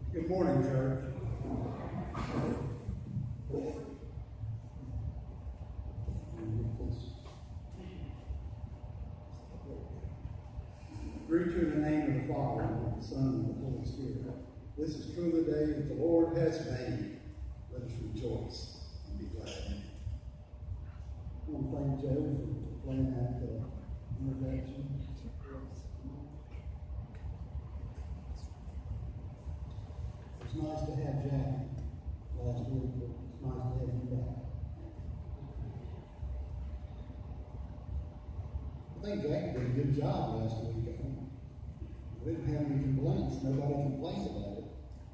Good morning, church. Greet you in the name of the Father, and of the Son, and of the Holy Spirit. This is truly the day that the Lord has made. Let us rejoice and be glad in it. I want to thank Joe for playing that introduction. It's nice to have Jack last week, but it's nice to have you back. I think Jack did a good job last week. We didn't have any complaints. Nobody complained about it.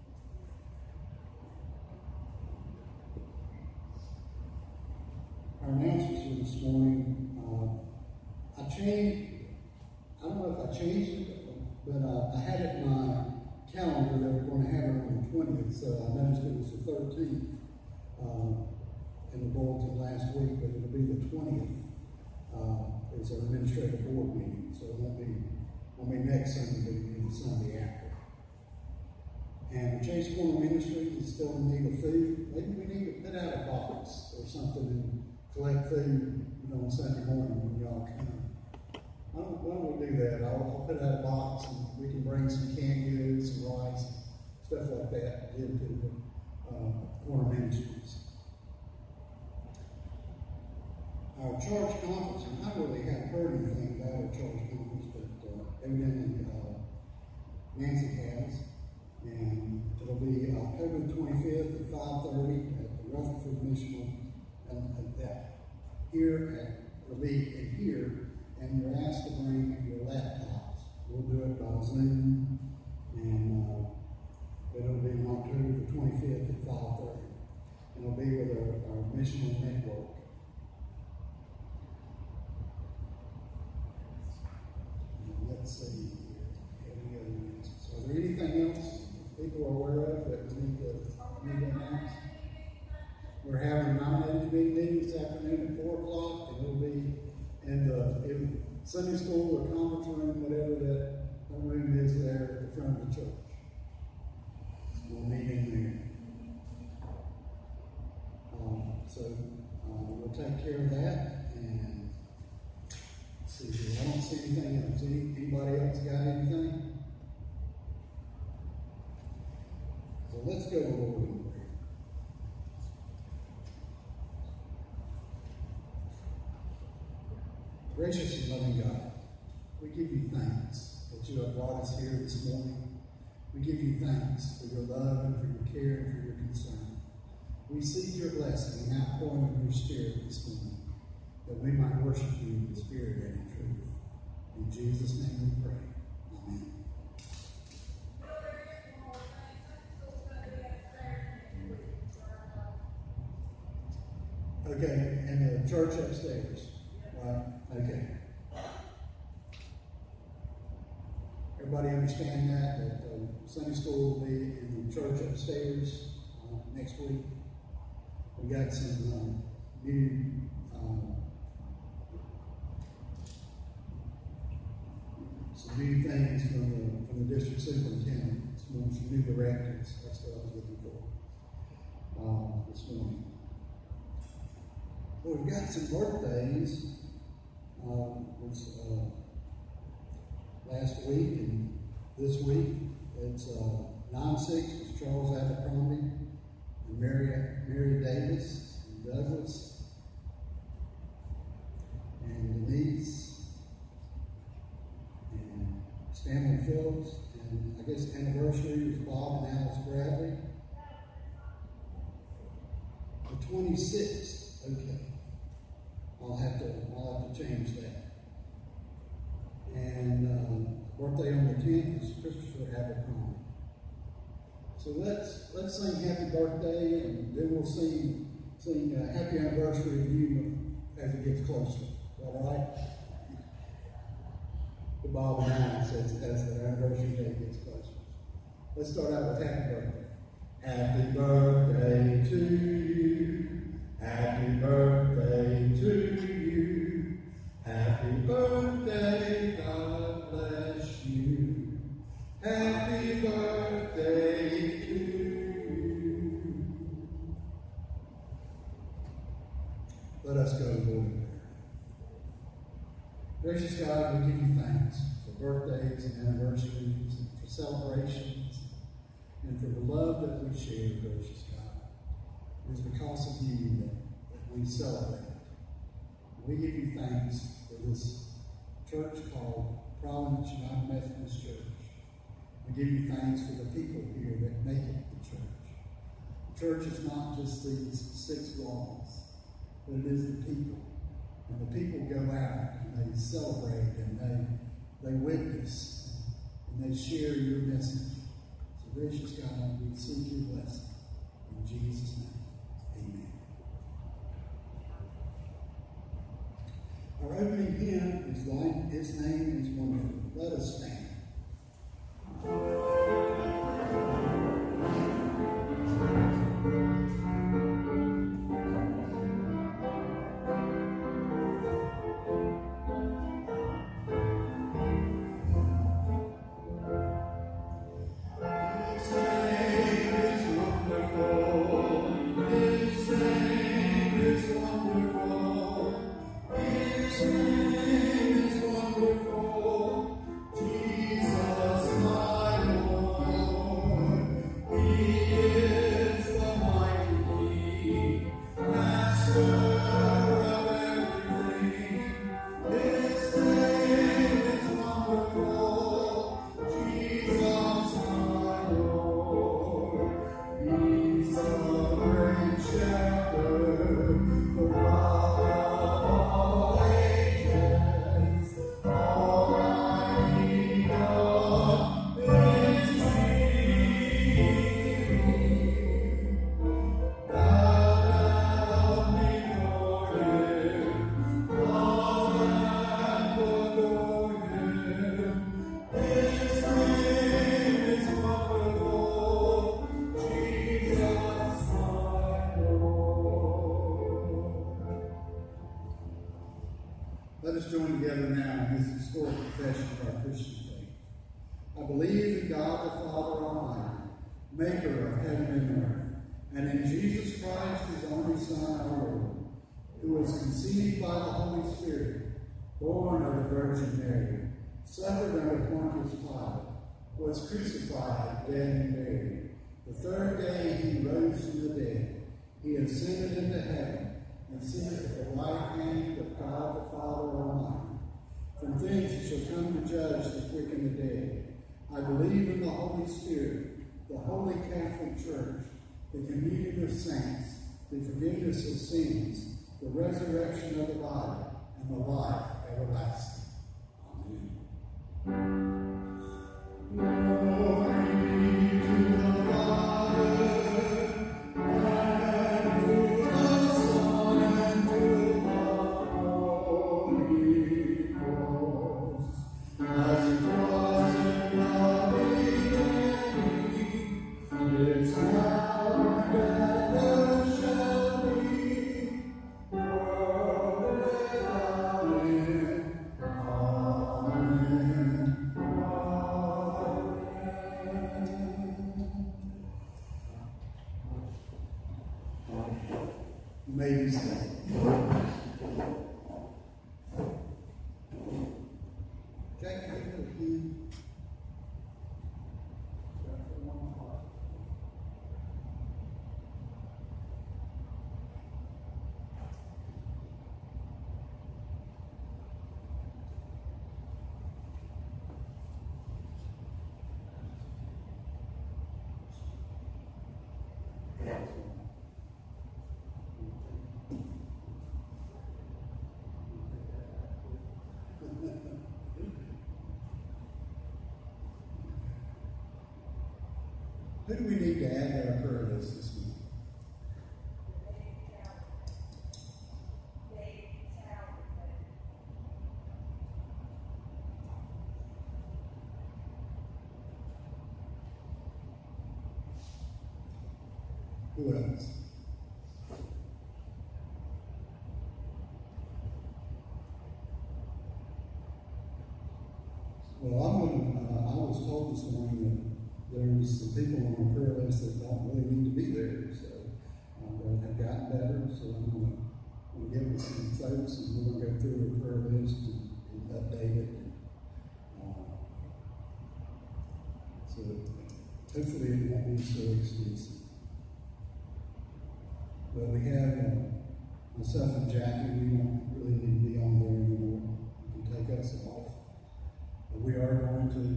Our announcements for this morning, I don't know if I changed it, but I had it in my calendar that we're going to have it on the 20th, so I noticed it was the 13th in the bulletin last week, but it'll be the 20th. It's our administrative board meeting, so it won't be next Sunday, but it'll be the Sunday after. And Chase Corner Ministry is still in need of food. Maybe we need to put out a box or something and collect food on Sunday morning when y'all come. Why don't we do that? I'll put out a box and we can bring some canned goods, some rice, stuff like that, give to the Corner Ministries. Our church conference, and I really haven't heard anything about our church conference, but evidently Nancy has. And it'll be October 25th at 5:30 at the Rutherford Mission. It'll be in here, and you're asked to bring your laptops. We'll do it by Zoom, and it'll be on October the 25th at 5:30. And it'll be with our missional network. Let's see. Any other announcements? Are there anything else people are aware of that we need to announce? We're having a nominated committee meeting this afternoon at 4 o'clock, and it'll be in Sunday school or conference room, whatever that room is there at the front of the church. We'll meet in there. So we'll take care of that. And let's see, I don't see anything else. Anybody else got anything? So let's go to Lord in prayer. Gracious and loving God, we give you thanks that you have brought us here this morning. We give you thanks for your love and for your care and for your concern. We seek your blessing and outpouring of your Spirit this morning, that we might worship you in spirit and in truth. In Jesus' name we pray. Amen. Okay, and the church upstairs, right? Okay. Everybody understand that Sunday school will be in the church upstairs next week. We got some new things from the district superintendent. Some new directives. That's what I was looking for this morning. Well, we've got some birthdays. Last week and this week. It's 9/6 was Charles Abercrombie and Mary Davis and Douglas and Denise and Stanley Phillips, and I guess anniversary was Bob and Alice Bradley. The 26th, okay. I'll have to change that. And birthday on the 10th is Christopher Abercrombie. So let's sing happy birthday, and then we'll sing happy anniversary to you as it gets closer. Is that all right? The Bob and Alice as the anniversary day gets closer. Let's start out with happy birthday. Happy birthday to you. Happy birthday to you. Happy birthday, God bless you. Happy birthday to Gracious God, we give you thanks for birthdays and anniversaries and for celebrations and for the love that we share, gracious God. It is because of you that we celebrate. We give you thanks for this church called Providence United Methodist Church. We give you thanks for the people here that make it the church. The church is not just these 6 walls, but it is the people. And the people go out and they celebrate and they witness and they share your message. So gracious God, we seek your blessing. In Jesus' name, amen. Our opening hymn is His Name is Wonderful. Let us stand. Let us join together now in this historic confession of our Christian faith. I believe in God the Father Almighty, maker of heaven and earth, and in Jesus Christ, his only Son, our Lord, who was conceived by the Holy Spirit, born of the Virgin Mary, suffered under Pontius Pilate, was crucified, dead, and buried. The third day he rose from the dead. He ascended into heaven, and sitteth at the right hand of God the Father Almighty. From thence he shall come to judge the quick and the dead. I believe in the Holy Spirit, the Holy Catholic Church, the communion of saints, the forgiveness of sins, the resurrection of the body, and the life everlasting. Amen. Glory to the Father, Maybe so. Jack, can you put a key? Who do we need to add to our prayer list this week? Who else? Well, I was told this morning that there's some people on the prayer list that don't really need to be there, so have gotten better. So I'm going to give them some folks, and we're going to go through the prayer list and updated. So hopefully it won't be so extensive. But we have myself and Jackie. We don't really need to be on there anymore. You can take us off. But we are going to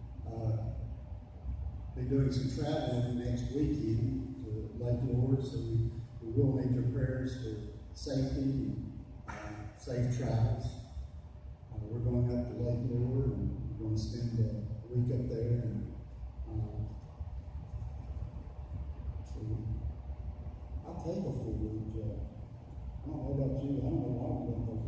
be doing some traveling next weekend to Lake Lord, so we will need your prayers for safety and safe travels. We're going up to Lake Lord, and we're going to spend a week up there. And so I'll take a 4-week job. I don't know about you. I don't know why I'm going to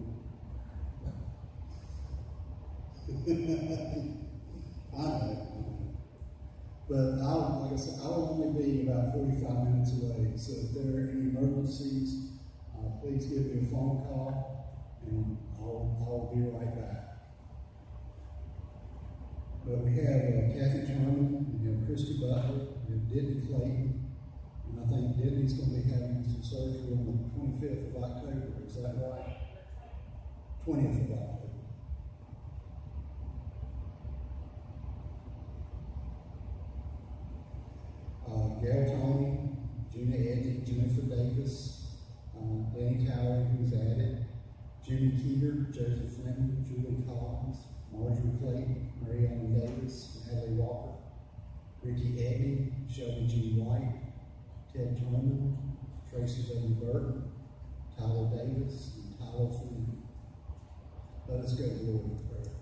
take a 4 week. I know. But like I said, I'll only be about 45 minutes away. So if there are any emergencies, please give me a phone call, and I'll be right back. But we have Kathy Turman, we have Christy Butler, we have Denny Clayton, and I think Denny's going to be having some surgery on the 25th of October. Is that right? 20th of October. Gail Tony, Gina Eddy, Jennifer Davis, Danny Tower, who's added, Jimmy Keeter, Joseph Fleming, Julie Collins, Marjorie Clayton, Mariana Davis, Natalie Walker, Ricky Eddy, Shelby G. White, Ted Turman, Tracy W. Burton, Tyler Davis, and Tyler Fleming. Let us go to the Lord in prayer.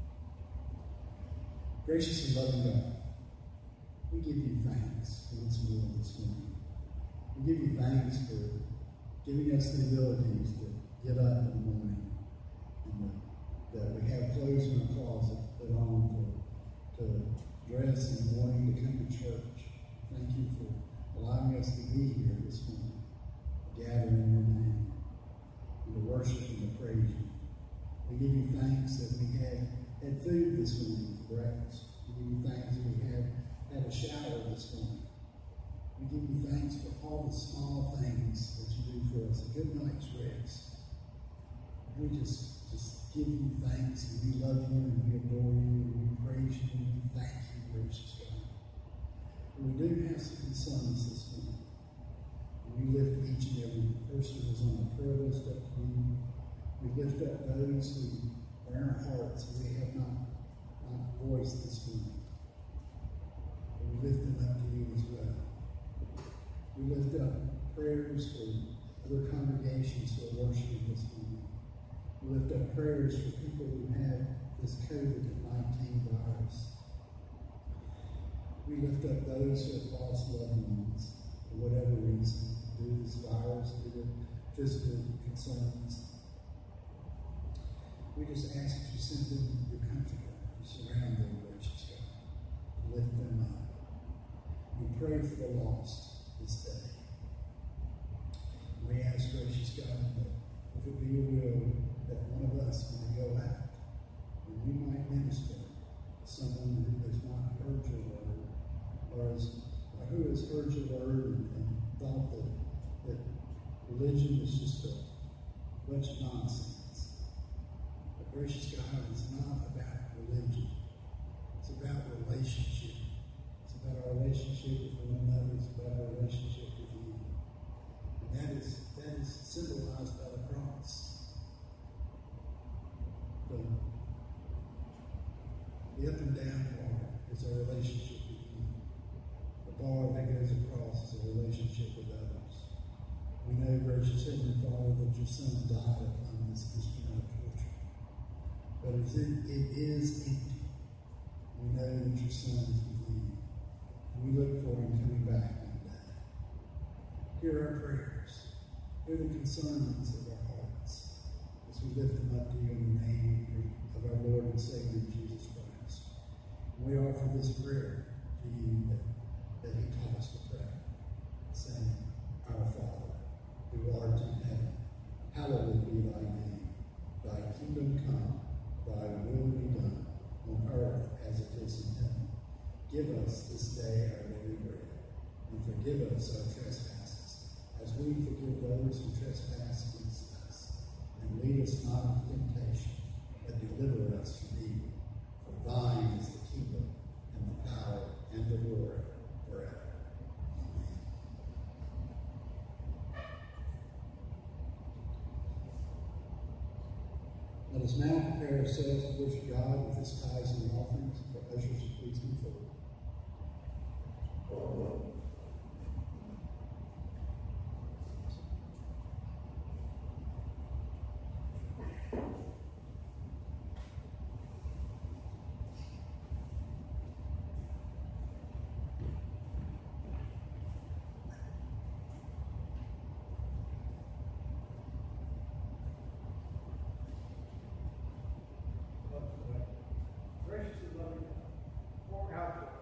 Gracious and loving God, we give you thanks once more this morning. We give you thanks for giving us the abilities to get up in the morning, and that we have clothes in our closet to put on, to dress in the morning, to come to church. Thank you for allowing us to be here this morning, to gather in your name, and to worship and to praise you. We give you thanks that we had food this morning for breakfast. We give you thanks that we had a shower this morning. We give you thanks for all the small things that you do for us. A good night's rest. We just give you thanks, and we love you, and we adore you, and we praise you, and we thank you, gracious God. And we do have some concerns this morning. And we lift each and every person who's on the prayer list up to you. We lift up those who are in our hearts and we have not voiced this morning. We lift them up to you as well. We lift up prayers for other congregations who are worshiping this morning. We lift up prayers for people who have this COVID-19 virus. We lift up those who have lost loved ones for whatever reason, due to this virus, due to physical concerns. We just ask that you send them your comforter, to surround them, gracious God, to lift them up. We pray for the lost this day. We ask, gracious God, that if it be your will, that one of us might go out and we might minister to someone who has not heard your word, or who has heard your word and thought that religion is just a bunch of nonsense. But gracious God, it's not about religion. It's about relationship. It's about our relationship with one another. It's about our relationship with you. And that is symbolized by the cross. The up and down bar is our relationship with you. The bar that goes across is a relationship with others. We know, gracious Heavenly Father, that your Son died upon this instrument of torture. But it is empty. We know that your Son is with you. And we look for him coming back one day. Hear our prayers. Hear the concerns of our hearts as we lift them up to you in the name of our Lord and Savior Jesus Christ. And we offer this prayer to you that he taught us to pray, saying, Our Father, who art in heaven, hallowed be thy name. Thy kingdom come, thy will be done, on earth as it is in heaven. Give us this day our daily bread, and forgive us our trespasses, as we forgive those who trespass against us. And lead us not into temptation, but deliver us from evil. For thine is the kingdom, and the power, and the glory, forever. Amen. Let us now prepare ourselves to worship God with His tithes and offerings. For ushers, please come forward. Gracious and loving God, pour out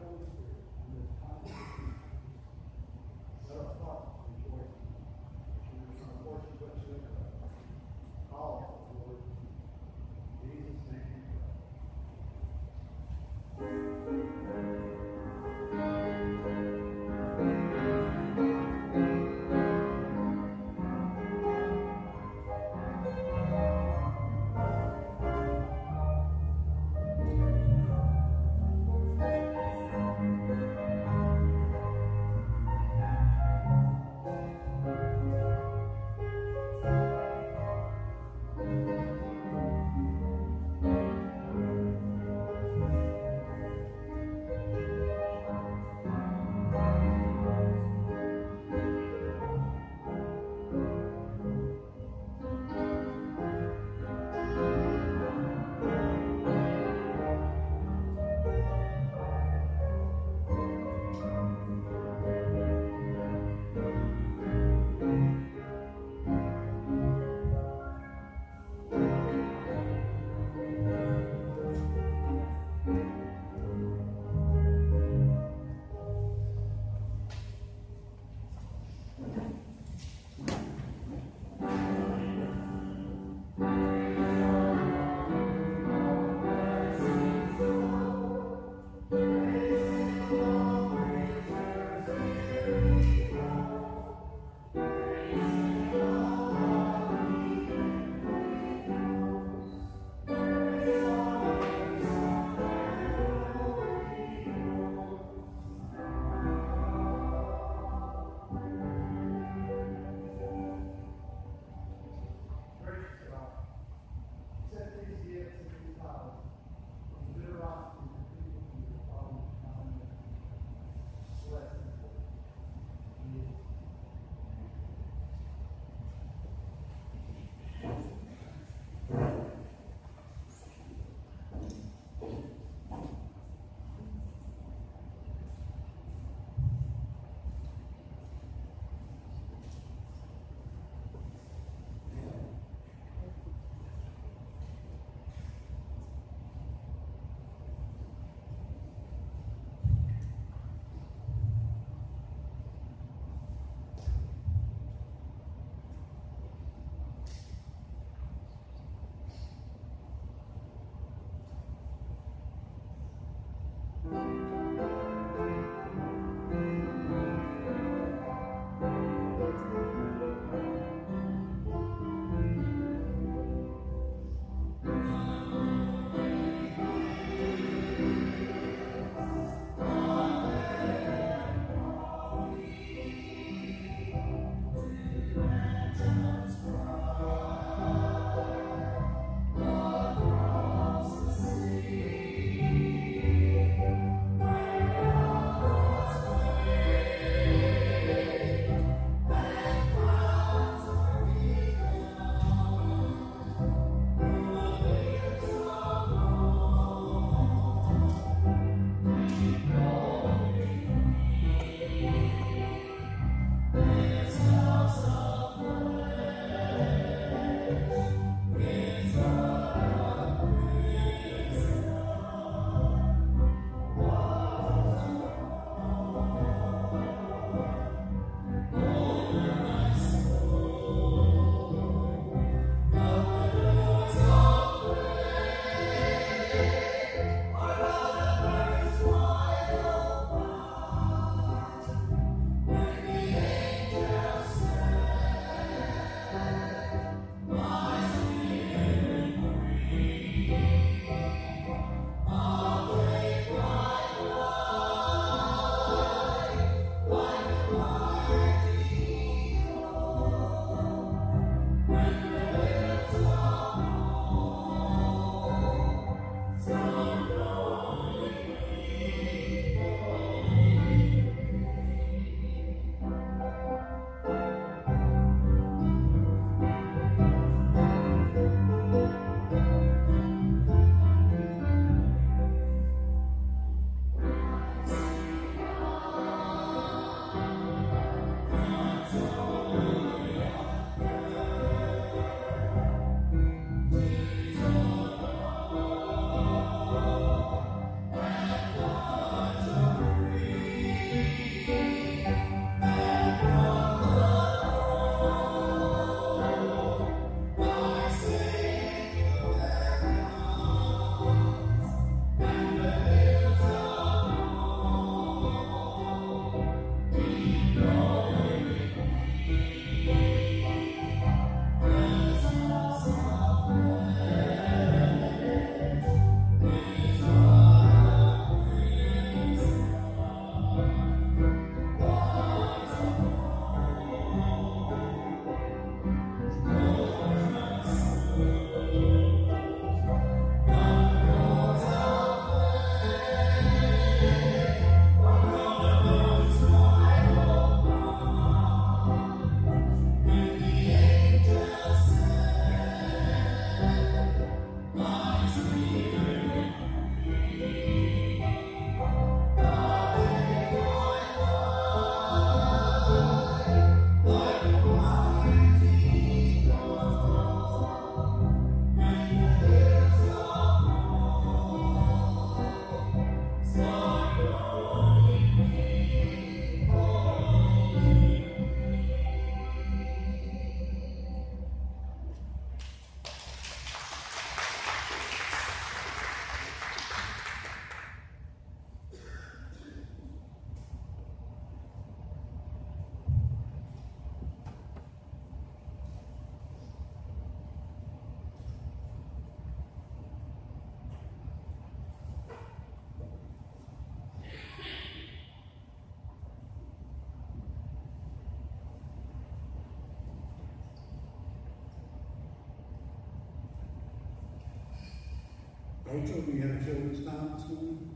Rachel, do you have children's time this morning?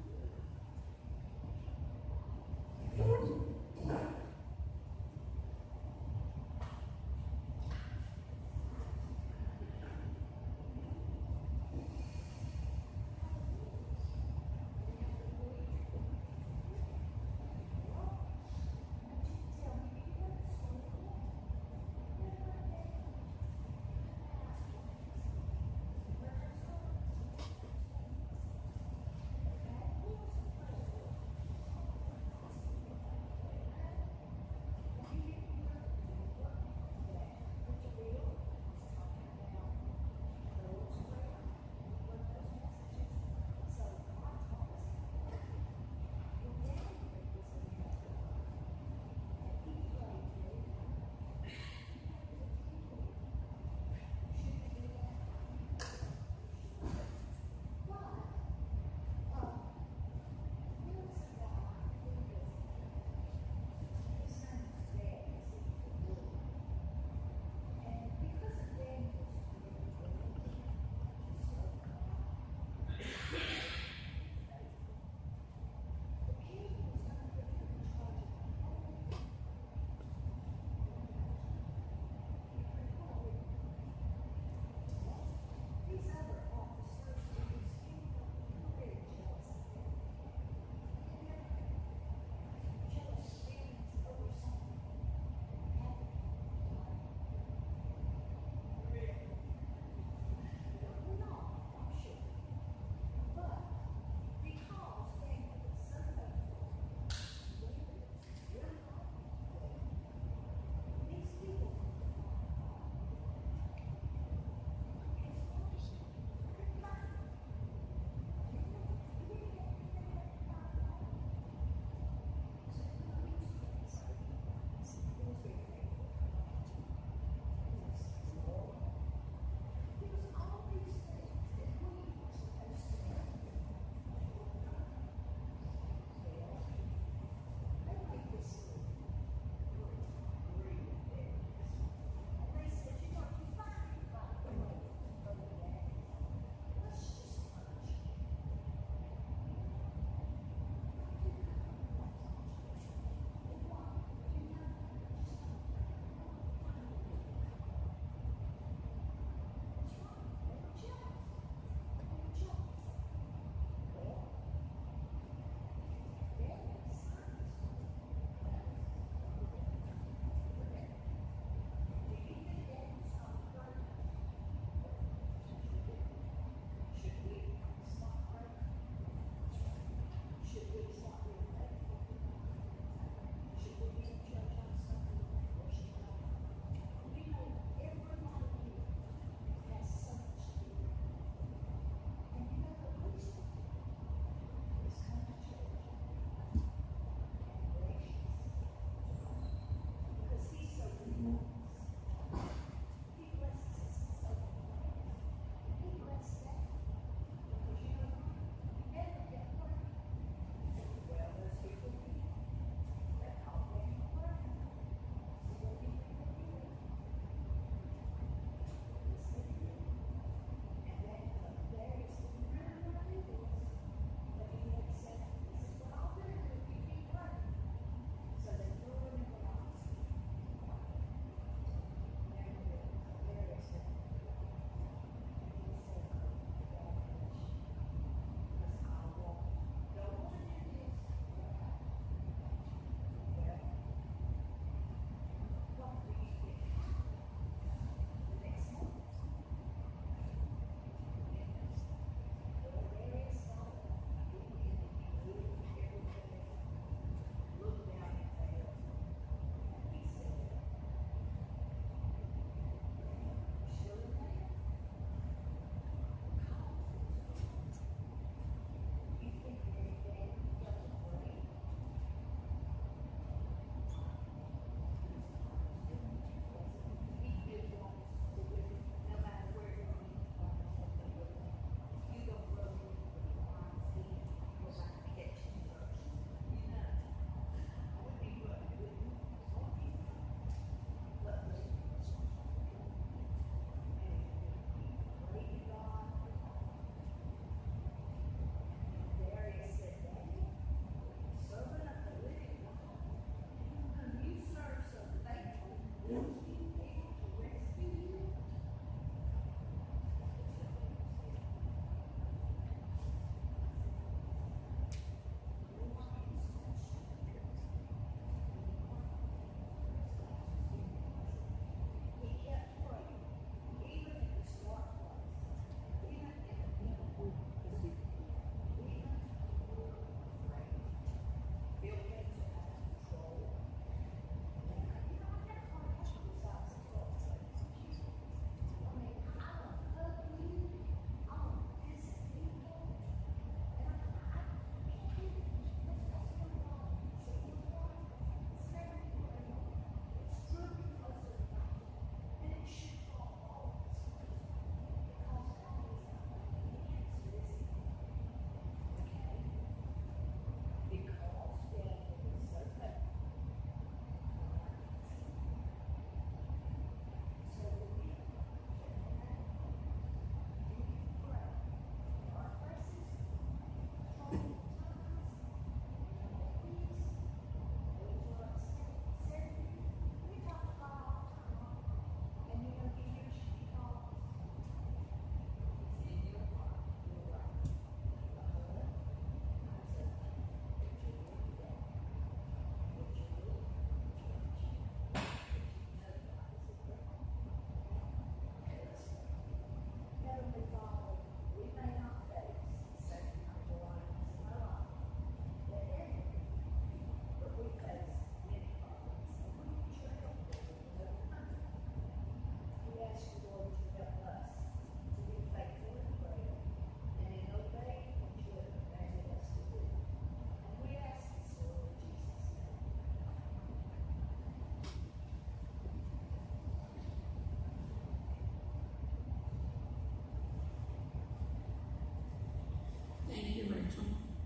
Rachel.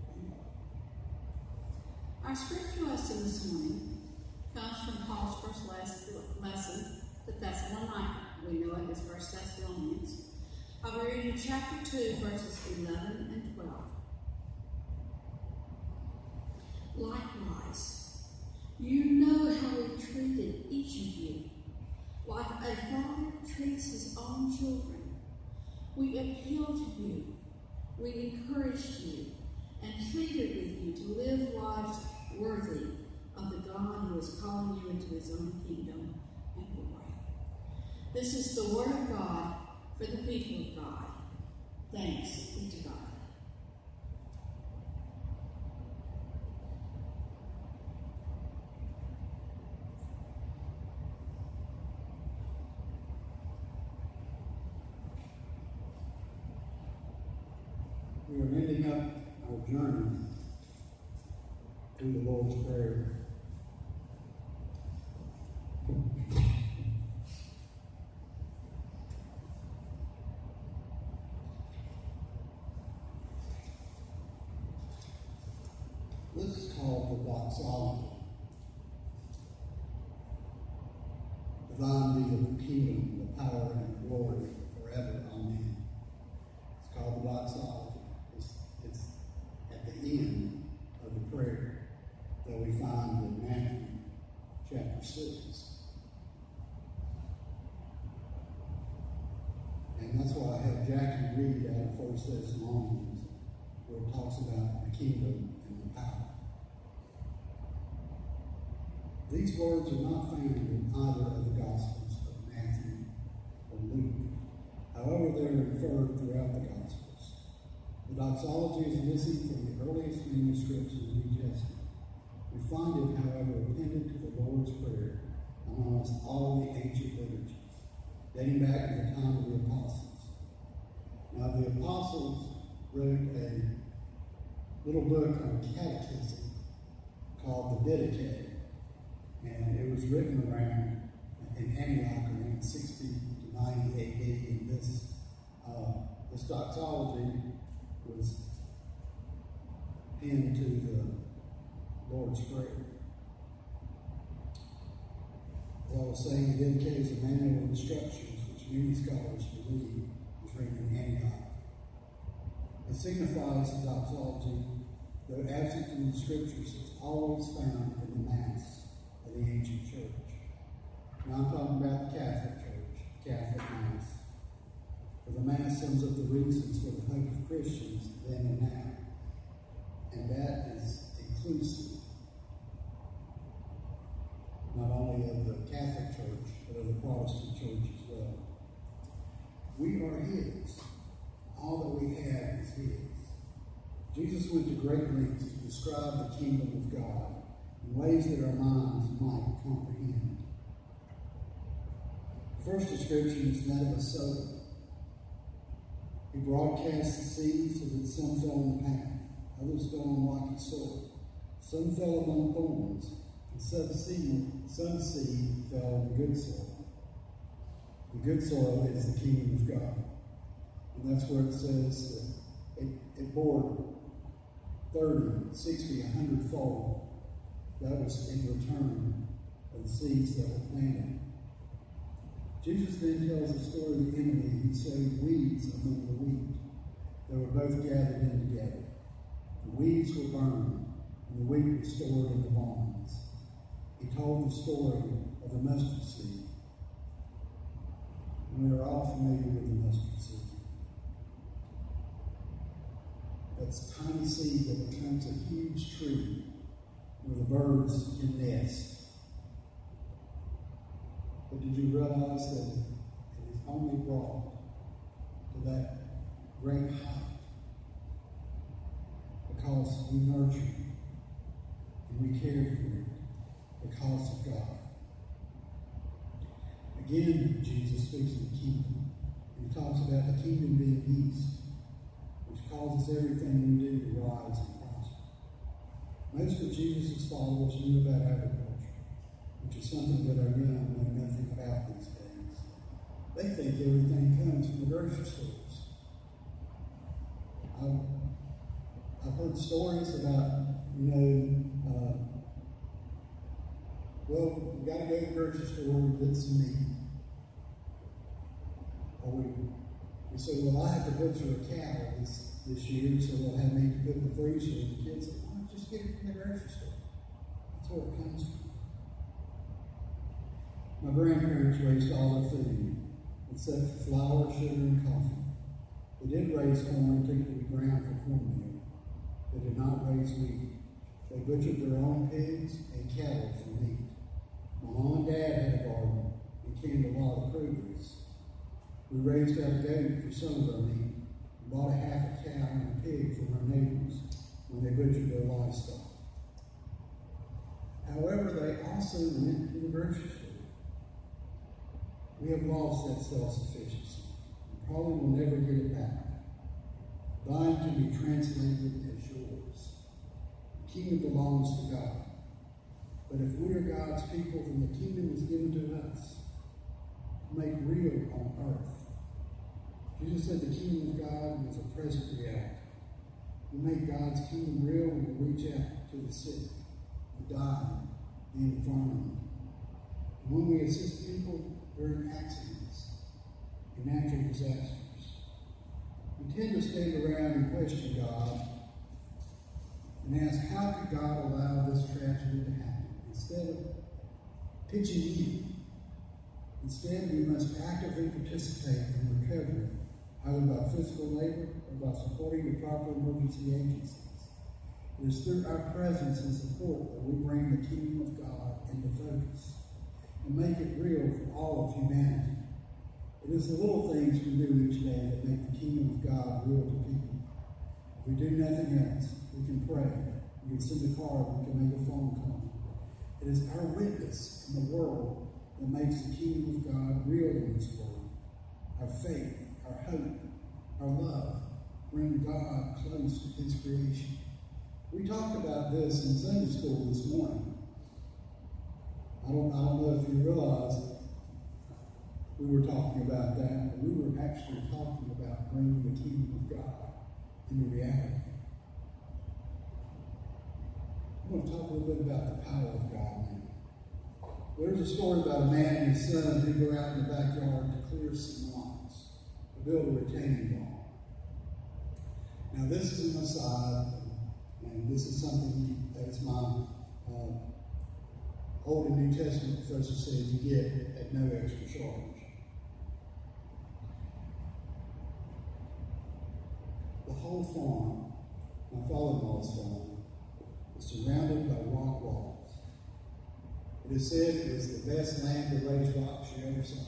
Our scripture lesson this morning comes from Paul's first lesson, the Thessalonians. We know it as 1 Thessalonians. I'll be reading chapter 2, verses 11 and 12. Likewise, you know how we treated each of you, like a father treats his own children. We appealed to you, we encouraged you, and pleaded with you to live lives worthy of the God who is calling you into his own kingdom and glory. This is the word of God for the people of God. Thanks be to God. We are ending up our journey through the Lord's Prayer. This is called the doxology. Thine be the kingdom, the power, and the glory forever. Amen. It's called the doxology. It's at the end of the prayer that we find in Matthew chapter 6. And that's why I have Jackie read out of 1 Thessalonians, where it talks about the kingdom and the power. These words are not found in either of the Gospels of Matthew or Luke. However, they're inferred throughout the Gospels. The doxology is missing from the earliest manuscripts of the New Testament. We find it, however, appended to the Lord's Prayer in almost all the ancient liturgies, dating back to the time of the apostles. Now, the apostles wrote a little book on catechism called the Didache, and it was written around in Antioch around 60 to 90 AD, and this doxology was pinned to the Lord's Prayer. As I was saying, the Didache is a manual of instructions which many scholars believe was written in Antioch. It signifies the doxology, though absent from the scriptures, is always found in the Mass of the ancient church. Now I'm talking about the Catholic Church, Catholic Mass. For the Mass sums up the reasons for the hope of Christians then and now. And that is inclusive, not only of the Catholic Church, but of the Protestant Church as well. We are His. All that we have is His. Jesus went to great lengths to describe the kingdom of God in ways that our minds might comprehend. The first description is that of a sower. He broadcast the seed so that some fell on the path, others fell on rocky soil. Some fell among thorns, and some seed fell on good soil. The good soil is the kingdom of God. And that's where it says that it bore 30, 60, 100-fold. That was in return of the seeds that were planted. Jesus then tells the story of the enemy who sowed weeds among the wheat. They were both gathered in together. The weeds were burned, and the wheat was stored in the barns. He told the story of the mustard seed. And we are all familiar with the mustard seed. That's a tiny seed that becomes a huge tree where the birds can nest. But did you realize that it is only brought to that great height because we nurtured it and we cared for it because of God? Again, Jesus speaks of the kingdom. And he talks about the kingdom being peace, which causes everything we do to rise and prosper. Most of Jesus' followers knew about agriculture, which is something that our young know nothing about these days. They think everything comes from the grocery stores. I've stories about, well, we got to go to the grocery store and get some meat. Or we said, well, I have to butcher a cow this year, so we'll have meat to put in the freezer. And the kids said, why don't you just get it from the grocery store? That's where it comes from. My grandparents raised all their food, except for flour, sugar, and coffee. They did raise corn to be ground for cornmeal. They did not raise wheat. They butchered their own pigs and cattle for meat. My mom and dad had a garden and canned a lot of produce. We raised our goat for some of our meat and bought a half a cow and a pig from our neighbors when they butchered their livestock. However, they also went to the grocery store. We have lost that self-sufficiency and probably will never get it back. Thine can be translated as yours. The kingdom belongs to God. But if we are God's people, then the kingdom is given to us to make real on earth. Jesus said the kingdom of God was a present reality. We make God's kingdom real when we reach out to the sick, the dying, the infirm. And when we assist people during accidents and natural disasters, we tend to stand around and question God and ask, how could God allow this tragedy to happen? Instead of pitching in, instead we must actively participate in recovery, either by physical labor or by supporting the proper emergency agencies. It is through our presence and support that we bring the kingdom of God into focus and make it real for all of humanity. It is the little things we do each day that make the kingdom of God real to people. If we do nothing else, we can pray, we can send a card, we can make a phone call. It is our witness in the world that makes the kingdom of God real in this world. Our faith, our hope, our love bring God close to his creation. We talked about this in Sunday school this morning. I don't know if you realize we were talking about that, but we were actually talking about bringing the kingdom of God into reality. I want to talk a little bit about the power of God now. There's a story about a man and his son who go out in the backyard to clear some rocks, to build a retaining wall. Now this is an aside, and this is something that's my Old and New Testament professor said you get at no extra charge. The whole farm, my father-in-law's farm, is surrounded by rock walls. It is said it was the best land to raise rocks you ever saw.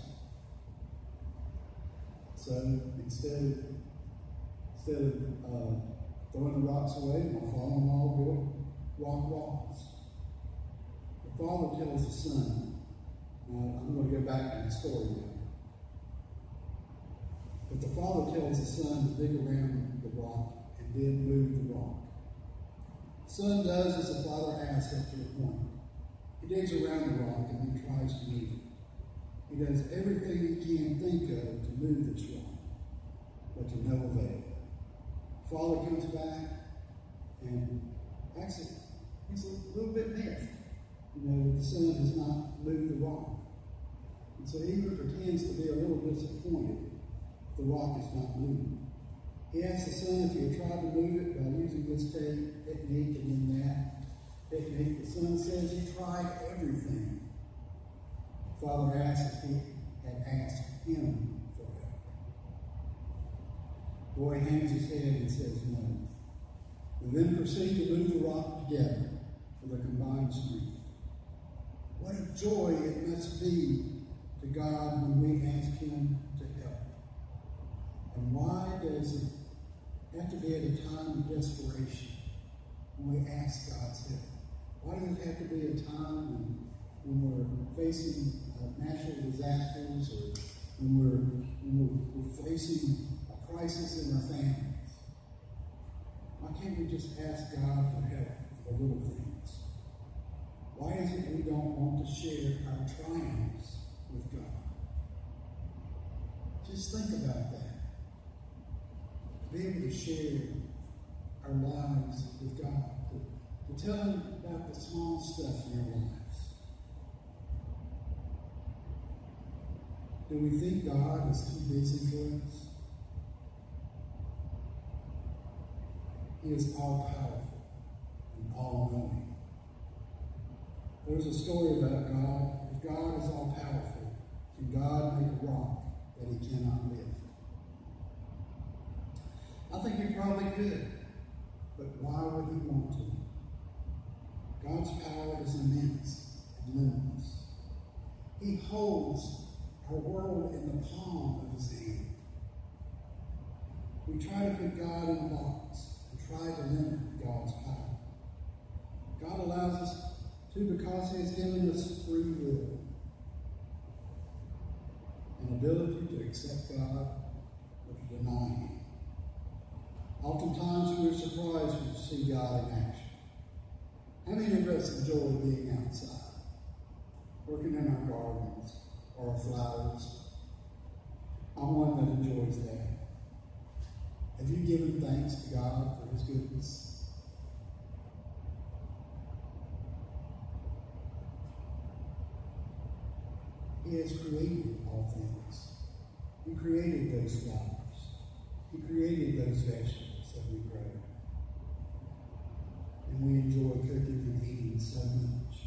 So instead of throwing the rocks away, my father-in-law built rock walls. The father tells the son, now I'm going to go back to the story now. But the father tells the son to dig around the rock and then move the rock. The son does as the father asks up to a point. He digs around the rock and then tries to move it. He does everything he can think of to move this rock, but to no avail. The father comes back and actually he's a little bit miffed. The son has not moved the rock. And so he pretends to be a little disappointed if the rock is not moved. He asks the son if he'll try to move it by using this technique and then that technique. The son says he tried everything. The father asks if he had asked him for help. The boy hangs his head and says no. They then proceed to move the rock together for their combined strength. What a joy it must be to God when we ask him to help. And why does it have to be at a time of desperation when we ask God's help? Why does it have to be a time when we're facing natural disasters or when we're facing a crisis in our families? Why can't we just ask God for help for the little things? Why is it we don't want to share our triumphs with God? Just think about that. To be able to share our lives with God, to tell Him about the small stuff in our lives. Do we think God is too busy for us? He is all-powerful and all-knowing. There's a story about God. If God is all-powerful, can God make a rock that He cannot live? I think He probably could, but why would He want to? God's power is immense and limitless. He holds our world in the palm of His hand. We try to put God in a box and try to limit God's power. God allows us to because He has given us free will, an ability to accept God or to deny Him. Oftentimes we're surprised when we see God in action. How many of us enjoy being outside, working in our gardens or our flowers? I'm one that enjoys that. Have you given thanks to God for His goodness? He has created all things. He created those flowers. He created those vegetables that we grow. And we enjoy cooking and eating so much.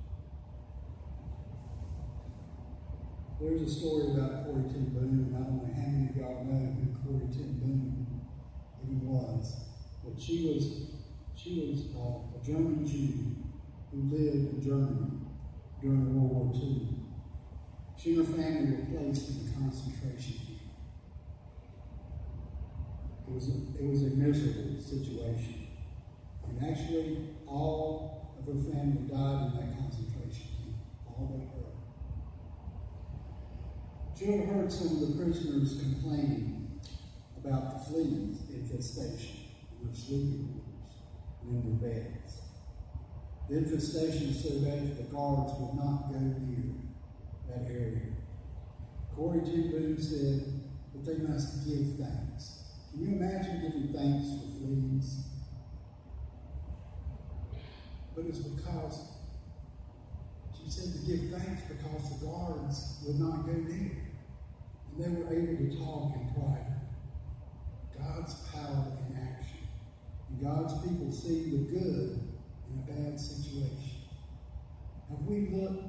There's a story about Corrie ten Boom. I don't know how many of y'all know who Corrie ten Boom was, but she was a German Jew who lived in Germany during World War II. She and her family were placed in a concentration camp. It was a miserable situation. And actually, all of her family died in that concentration camp, all but her. She overheard some of the prisoners complaining about the fleas infestation in their sleeping rooms and in their beds. The infestation was so bad that the guards would not go near that area. Corrie ten Boom said that they must give thanks. Can you imagine giving thanks for fleas? But it's because, she said to give thanks because the guards would not go near. And they were able to talk in private. God's power in action. And God's people see the good in a bad situation. Have we looked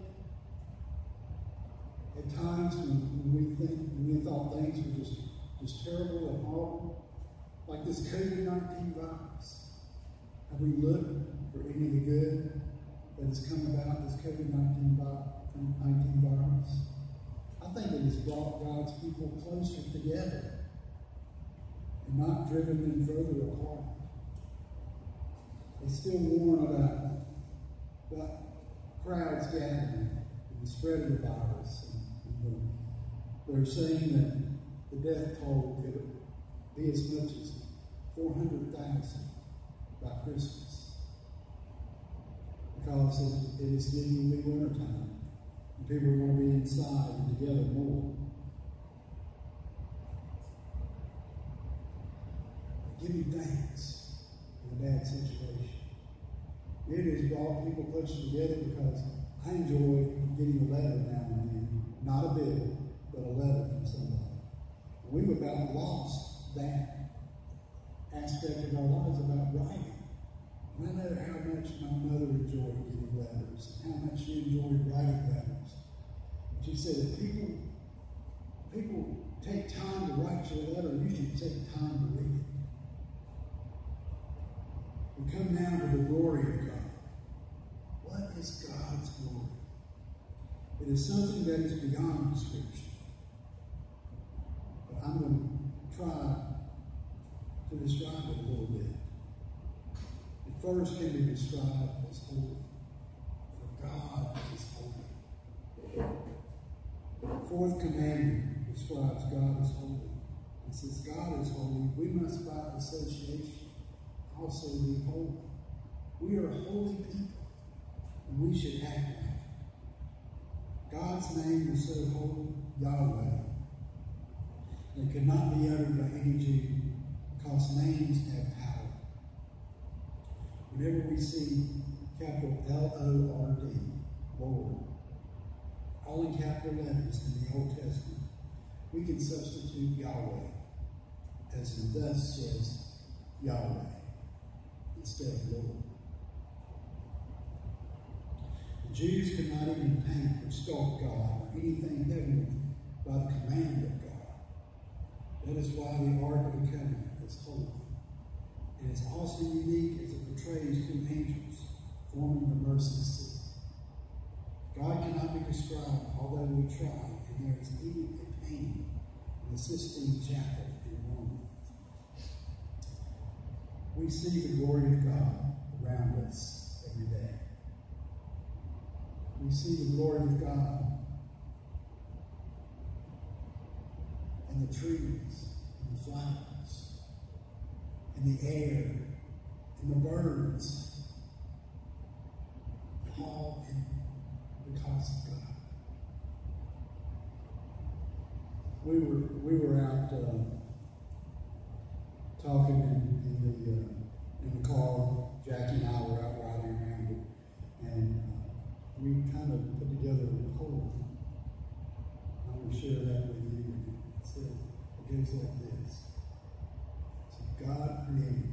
at times when we thought things were just terrible and horrible? Like this COVID-19 virus. Have we looked for any of the good that has come about this COVID-19 virus? I think it has brought God's people closer together and not driven them further apart. They still warn about crowds gathering and the spread of the virus. And they're saying that the death toll could be as much as 400,000 by Christmas. Because it is getting to be wintertime. And people are going to be inside and together more. Give Him thanks in a bad situation. It has brought people closer together because I enjoy getting a letter now and then. Not a bill, but a letter from somebody. We've about lost that aspect of our lives about writing. And I know how much my mother enjoyed getting letters, and how much she enjoyed writing letters. She said that people take time to write your letter, you should take time to read it. We come down to the glory of God. What is God's glory? It is something that is beyond description. But I'm going to try to describe it a little bit. It first can be described as holy. For God is holy. The fourth commandment describes God as holy. And since God is holy, we must by association also be holy. We are a holy people, and we should act like it. God's name is so holy, Yahweh. It could not be uttered by any Jew, because names have power. whenever we see capital L-O-R-D, Lord, all in capital letters in the Old Testament, we can substitute Yahweh as in thus says Yahweh instead of Lord. The Jews could not even paint or sculpt God or anything heavenly by the command of God. That is why the Ark of the Covenant is holy. And it's also unique as it portrays two angels forming the mercy seat. God cannot be described, although we try, and there is even a painting in the Sistine Chapel in Rome. We see the glory of God around us every day. We see the glory of God in the trees, in the flowers, in the air, in the birds, all because of God. We were out talking in the car. Jackie and I were out riding around it, and we kind of put together a poem. I want to share that with you. It goes like this. So God created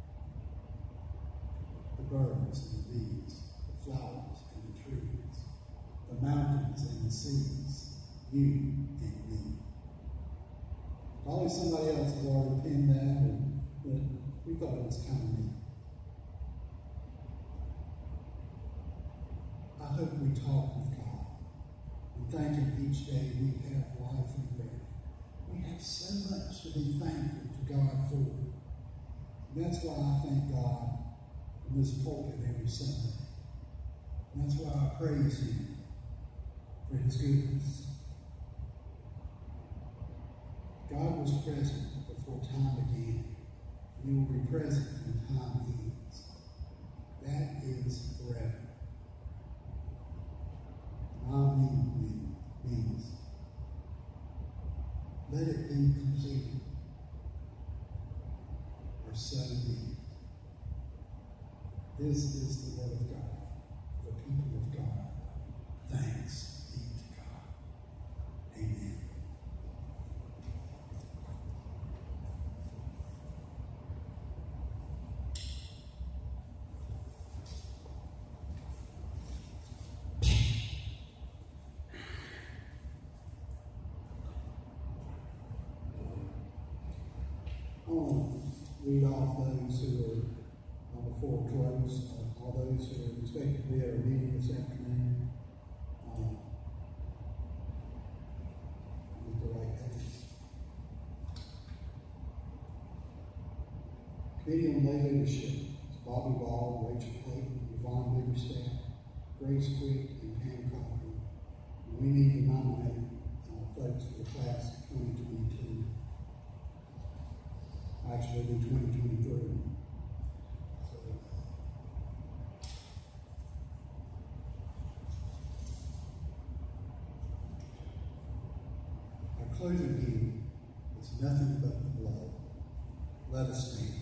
the birds and the bees, the flowers and the trees, the mountains and the seas, you and me. Probably somebody else has already penned that, but we thought it was kind of neat. I hope we talk with God and thank Him each day we have life and breath. We have so much to be thankful to God for. And that's why I thank God in this pulpit every Sunday. And that's why I praise Him for His goodness. God was present before time began, and He will be present when time ends. That is forever. Amen means, let it be completed, or so be. This is the word of God, the people of God. Thanks be to God. Amen. I want to read off those who are before close, all those who are expected to be at our meeting this afternoon. With the right page. Committee on Lay Leadership is Bobby Ball, Rachel Clayton, Yvonne Biggerstaff, Grace Quick, and Pam Cochran. We need to nominate folks for the class of 2022. Actually, in 2023. Our closing hymn is Nothing But the Blood. Let us stand.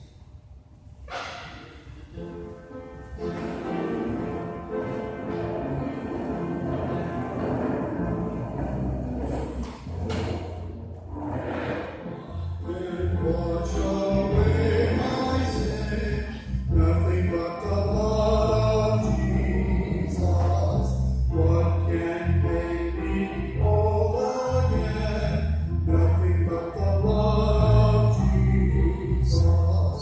Nothing but the blood of Jesus.